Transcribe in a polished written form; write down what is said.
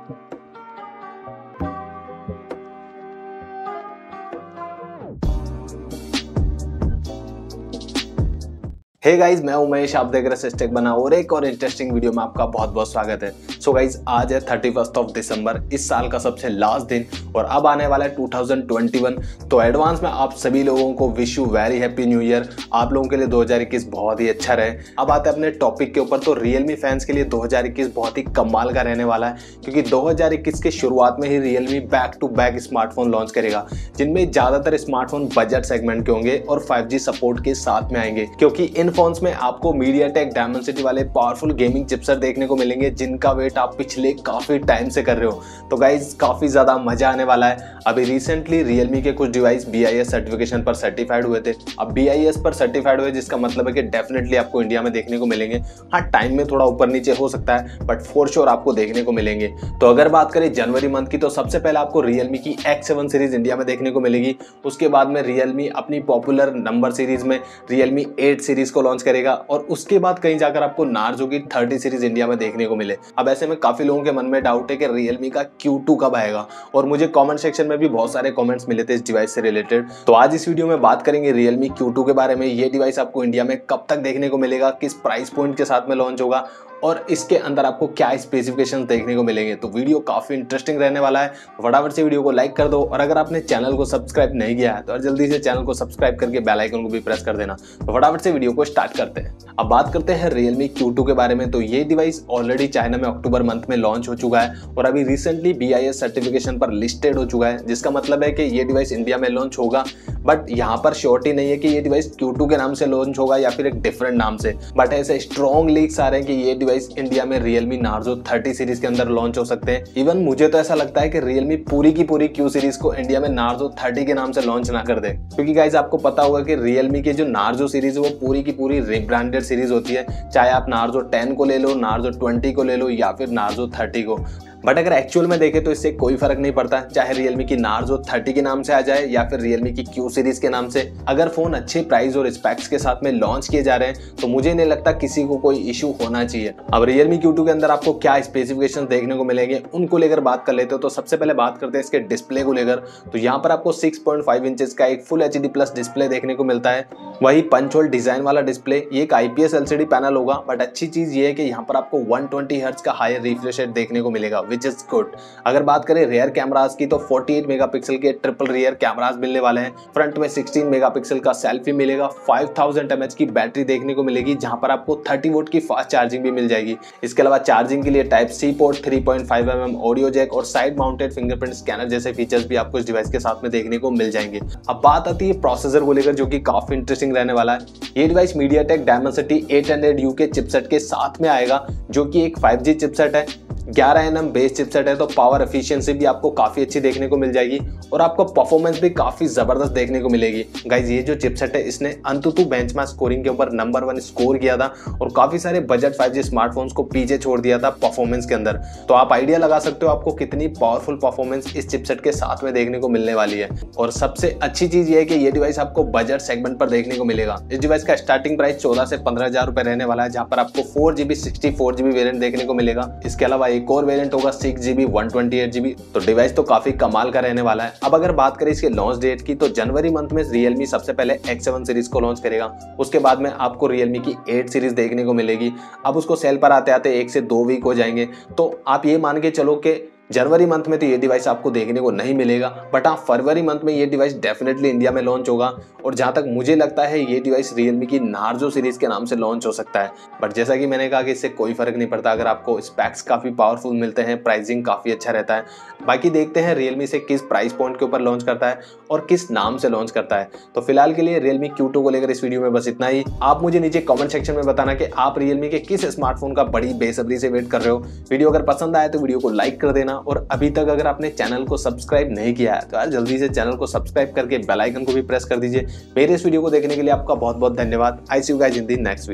Hey guys, मैं उमेश, आप देख रहे हैं टेक बना और एक और इंटरेस्टिंग वीडियो में आपका बहुत बहुत स्वागत है। सो गाइस, आज है 31 दिसंबर, इस साल का सबसे लास्ट दिन और अब आने वाला है 2021। तो एडवांस में आप सभी लोगों को wish you very happy new year. आप लोगों के लिए 2021 बहुत ही अच्छा रहे। अब आते हैं अपने टॉपिक के ऊपर। तो रियलमी फैंस के लिए 2021 बहुत ही कमाल का रहने वाला है, क्योंकि 2021 के शुरुआत में ही Realme back to back smartphone launch करेगा, जिनमें ज्यादातर स्मार्टफोन बजट सेगमेंट के होंगे और 5G सपोर्ट के साथ में आएंगे, क्योंकि इन फोन्स में आपको मीडियाटेक डायमेंसिटी वाले पावरफुल गेमिंग चिपसेट देखने को मिलेंगे, जिनका वेट आप पिछले काफी टाइम से कर रहे हो। तो गाइज, काफी ज्यादा मजा आने वाला है। अभी रिसेंटली रियलमी के कुछ डिवाइस BIS सर्टिफिकेशन पर सर्टिफाइड हुए थे। अब BIS पर सर्टिफाइड हुए, जिसका मतलब है कि डेफिनेटली आपको इंडिया में देखने को मिलेंगे। हाँ, टाइम में थोड़ा ऊपर नीचे हो सकता है, बट फॉर श्योर आपको देखने को मिलेंगे। तो अगर बात करें जनवरी मंथ की, तो सबसे पहले आपको रियलमी की X7 सीरीज इंडिया में देखने को मिलेगी। उसके बाद में रियलमी अपनी पॉपुलर नंबर सीरीज में रियलमी 8 सीरीज को लॉन्च करेगा और उसके बाद कहीं जाकर आपको नार्जो की 30 सीरीज इंडिया में देखने को मिले। अब ऐसे में काफी लोगों के मन में डाउट है कि रियलमी का Q2 कब आएगा, और मुझे कमेंट सेक्शन में भी बहुत सारे कमेंट्स मिले थे इस डिवाइस से रिलेटेड। तो आज इस वीडियो में बात करेंगे रियलमी Q2 के बारे में। ये डिवाइस आपको इंडिया में कब तक देखने को मिलेगा, किस प्राइस पॉइंट के साथ में लॉन्च होगा और इसके अंदर आपको क्या स्पेसिफिकेशंस देखने को मिलेंगे। तो वीडियो काफी इंटरेस्टिंग रहने वाला है। फटाफट से वीडियो को लाइक कर दो, और अगर आपने चैनल को सब्सक्राइब नहीं किया है तो जल्दी से चैनल को सब्सक्राइब करके बेल आइकन को भी प्रेस कर देना। तो फटाफट से वीडियो को स्टार्ट करते हैं। अब बात करते हैं रियलमी Q2 के बारे में। तो ये डिवाइस ऑलरेडी चाइना में अक्टूबर मंथ में लॉन्च हो चुका है और अभी रिसेंटली BIS सर्टिफिकेशन पर लिस्टेड हो चुका है, जिसका मतलब है कि ये डिवाइस इंडिया में लॉन्च होगा। बट यहाँ पर श्योरिटी नहीं है कि ये डिवाइस Q2 के नाम से लॉन्च होगा या फिर एक डिफरेंट नाम से। बट ऐसे स्ट्रॉन्ग लीक्स आ रहे हैं कि ये डिवाइस इंडिया में रियलमी नार्जो 30 सीरीज के अंदर लॉन्च हो सकते हैं। इवन मुझे तो ऐसा लगता है कि रियलमी पूरी की पूरी Q सीरीज को इंडिया में नार्जो 30 के नाम से लॉन्च ना कर दे, क्योंकि गाइस आपको पता होगा कि रियलमी के जो नार्जो सीरीज है वो पूरी की पूरी रिब्रांडेड सीरीज होती है। चाहे आप नार्जो 10 को ले लो, नार्जो 20 को ले लो या फिर नार्जो 30 को। बट अगर एक्चुअल में देखें तो इससे कोई फर्क नहीं पड़ता, चाहे रियलमी की नार्जो 30 के नाम से आ जाए या फिर रियलमी की Q सीरीज के नाम से। अगर फोन अच्छे प्राइस और स्पेक्स के साथ में लॉन्च किए जा रहे हैं तो मुझे नहीं लगता किसी को कोई इश्यू होना चाहिए। अब रियलमी Q2 के अंदर आपको क्या स्पेसिफिकेशन देखने को मिलेंगे उनको लेकर बात कर लेते हो। तो सबसे पहले बात करते हैं इसके डिस्प्ले को लेकर। तो यहाँ पर आपको 6.5 इंचेस का एक फुल HD प्लस डिस्प्ले देखने को मिलता है। वही पंच होल डिजाइन वाला डिस्प्ले, ये एक IPS LCD पैनल होगा। बट अच्छी चीज ये है कि यहाँ पर आपको 120 हर्ट्ज का हायर रिफ्रेश रेट देखने को मिलेगा, विच इज गुड। अगर बात करें रियर कैमरास की, तो 48 मेगापिक्सल के ट्रिपल रियर कैमरास मिलने वाले हैं। फ्रंट में 16 मेगापिक्सल का सेल्फी मिलेगा। 5000 mAh की बैटरी देखने को मिलेगी, जहां पर आपको 30 वोल्ट की फास्ट चार्जिंग भी मिल जाएगी। इसके अलावा चार्जिंग के लिए Type-C port, 3.5 mm audio jack और साइड माउंटेड फिंगरप्रिंट स्कैनर जैसे फीचर्स भी आपको इस डिवाइस के साथ में देखने को मिल जाएंगे। अब बात आती है प्रोसेसर को लेकर, जो कि काफी इंटरेस्टिंग रहने वाला है। ये डिवाइस मीडियाटेक डायमेंसिटी 800U के चिपसेट के साथ में आएगा, जो कि एक 5G चिपसेट है। 11 nm बेस चिपसेट है, तो पावर एफिशिएंसी भी आपको काफी अच्छी देखने को मिल जाएगी और आपको परफॉर्मेंस भी काफी जबरदस्त देखने को मिलेगी। गाइज, ये जो चिपसेट है इसने अंतुतु बेंचमार्क स्कोरिंग के ऊपर नंबर 1 स्कोर किया था और काफी सारे बजट 5G स्मार्टफोन्स को पीछे छोड़ दिया था परफॉर्मेंस के अंदर। तो आप आइडिया लगा सकते हो आपको कितनी पावरफुल परफॉर्मेंस इस चिपसेट के साथ में देखने को मिलने वाली है। और सबसे अच्छी चीज ये है कि ये डिवाइस आपको बजट सेगमेंट पर देखने को मिलेगा। इस डिवाइस का स्टार्टिंग प्राइस 14 से 15,000 रुपए रहने वाला है, जहां पर आपको 4GB 64GB वेरिएंट देखने को मिलेगा। इसके अलावा एक और वेरिएंट होगा 6GB 128GB। तो डिवाइस तो काफी कमाल का रहने वाला है। अब अगर बात करें इसके लॉन्च डेट की, तो जनवरी मंथ में रियलमी सबसे पहले X7 सीरीज को लॉन्च करेगा। उसके बाद में आपको रियलमी की 8 सीरीज देखने को मिलेगी। अब उसको सेल पर आते आते 1 से 2 वीक हो जाएंगे। तो आप ये मान के चलो कि जनवरी मंथ में तो ये डिवाइस आपको देखने को नहीं मिलेगा, बट हाँ, फरवरी मंथ में ये डिवाइस डेफिनेटली इंडिया में लॉन्च होगा। और जहां तक मुझे लगता है ये डिवाइस रियलमी की नार्जो सीरीज के नाम से लॉन्च हो सकता है। बट जैसा कि मैंने कहा कि इससे कोई फर्क नहीं पड़ता अगर आपको स्पेक्स काफी पावरफुल मिलते हैं, प्राइसिंग काफी अच्छा रहता है। बाकी देखते हैं रियलमी से किस प्राइस पॉइंट के ऊपर लॉन्च करता है और किस नाम से लॉन्च करता है। तो फिलहाल के लिए रियलमी Q2 को लेकर इस वीडियो में बस इतना ही। आप मुझे नीचे कमेंट सेक्शन में बताना कि आप रियलमी के किस स्मार्टफोन का बड़ी बेसब्री से वेट कर रहे हो। वीडियो अगर पसंद आए तो वीडियो को लाइक कर देना, और अभी तक अगर आपने चैनल को सब्सक्राइब नहीं किया है तो यार जल्दी से चैनल को सब्सक्राइब करके बेल आइकन को भी प्रेस कर दीजिए। मेरे इस वीडियो को देखने के लिए आपका बहुत बहुत धन्यवाद। I see you guys in the next video.